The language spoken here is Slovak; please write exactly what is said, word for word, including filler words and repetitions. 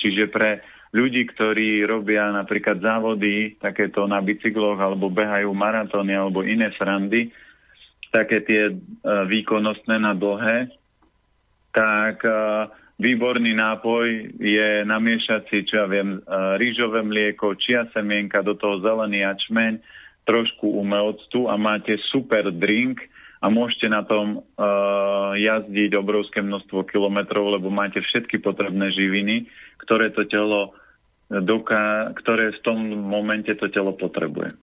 Čiže pre ľudí, ktorí robia napríklad závody, takéto na bicykloch, alebo behajú maratóny, alebo iné srandy, také tie uh, výkonnostné na dlhé, tak uh, výborný nápoj je namiešať si, čo ja viem, uh, rýžové mlieko, čia semienka, do toho zelený jačmeň, trošku umelctu a máte super drink a môžete na tom uh, jazdiť obrovské množstvo kilometrov, lebo máte všetky potrebné živiny, ktoré to telo doká- ktoré v tom momente to telo potrebuje.